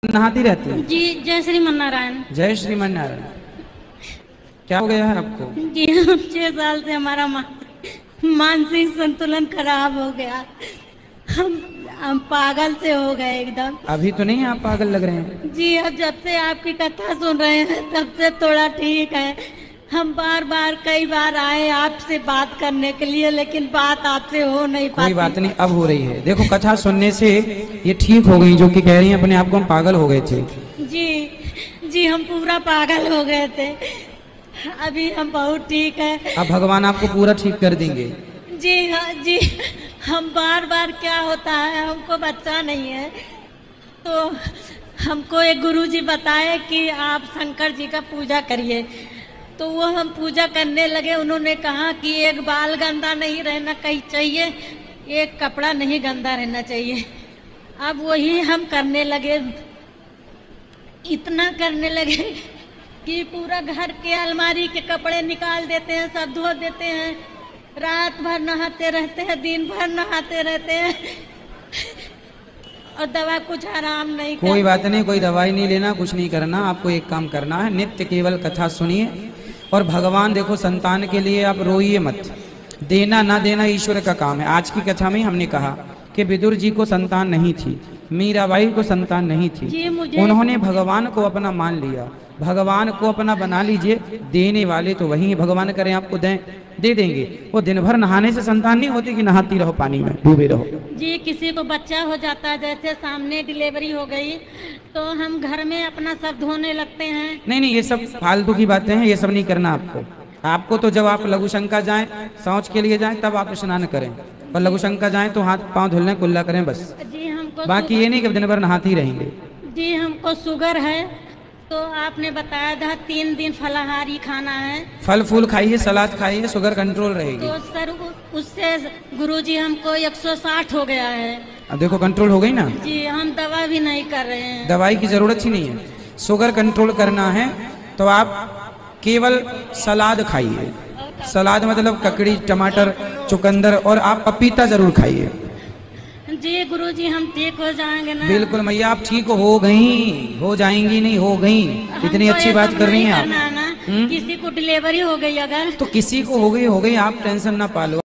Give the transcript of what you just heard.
नहाती रहती हैं? जी जय श्रीमन नारायण। जय श्रीमन नारायण। क्या हो गया है आपको? जी 6 साल से हमारा मानसिक संतुलन खराब हो गया। हम पागल से हो गए एकदम। अभी तो नहीं आप पागल लग रहे हैं। जी अब जब से आपकी कथा सुन रहे हैं तब से थोड़ा ठीक है। हम बार कई बार आए आपसे बात करने के लिए, लेकिन बात आपसे हो नहीं पाती। कोई बात नहीं, अब हो रही है। देखो कथा सुनने से ये ठीक हो गई, जो कि कह रही हैं अपने आप को हम पागल हो गए थे। जी हम पूरा पागल हो गए थे, अभी हम बहुत ठीक है। अब भगवान आपको पूरा ठीक कर देंगे। जी हाँ जी। हम बार क्या होता है, हमको बच्चा नहीं है तो हमको एक गुरुजी बताए कि आप शंकर जी का पूजा करिए, तो वो हम पूजा करने लगे। उन्होंने कहा कि एक बाल गंदा नहीं रहना चाहिए, एक कपड़ा नहीं गंदा रहना चाहिए। अब वही हम करने लगे, इतना करने लगे कि पूरा घर के अलमारी के कपड़े निकाल देते हैं, सब धो देते हैं, रात भर नहाते रहते हैं, दिन भर नहाते रहते हैं और दवा कुछ आराम नहीं। कोई बात नहीं, कोई दवाई नहीं लेना, कुछ नहीं करना। आपको एक काम करना है, नित्य केवल कथा सुनिए और भगवान देखो संतान के लिए आप रोइए मत। देना ना देना ईश्वर का काम है। आज की कथा में हमने कहा कि विदुर जी को संतान नहीं थी, मीराबाई को संतान नहीं थी, उन्होंने भगवान को अपना मान लिया। भगवान को अपना बना लीजिए, देने वाले तो वही है। भगवान करें आपको दे देंगे। वो दिन भर नहाने से संतान नहीं होती कि नहाती रहो, पानी में डूबे रहो। जी किसी को बच्चा हो जाता है, जैसे सामने डिलीवरी हो गई तो हम घर में अपना सब धोने लगते हैं। नहीं, ये सब फालतू की बातें हैं, ये सब नहीं करना आपको। आपको तो जब आप लघु शंका जाएं, शौच के लिए जाएं, तब आप स्नान करें, और लघु शंका जाएं तो हाथ पांव धुल लें, कुल्ला करें बस। जी हमको बाकी ये नहीं कि दिन भर नहाती रहेंगे। जी हमको शुगर है, तो आपने बताया था 3 दिन फलाहारी खाना है। फल फूल खाइए, सलाद खाइए, शुगर कंट्रोल रहेगी। तो सर उससे गुरुजी हमको 160 हो गया है। अब देखो कंट्रोल हो गई ना। जी हम दवा भी नहीं कर रहे हैं। दवाई की जरूरत ही नहीं है। शुगर कंट्रोल करना है तो आप केवल सलाद खाइए। सलाद मतलब ककड़ी, टमाटर, चुकंदर, और आप पपीता जरूर खाइए। जी गुरुजी हम ठीक हो जाएंगे ना? बिल्कुल मैया, आप ठीक हो गई, हो जाएंगी, नहीं हो गई। इतनी अच्छी बात कर रही हैं आप। किसी को डिलीवरी हो गई अगर तो किसी को हो गई, आप टेंशन ना पालो।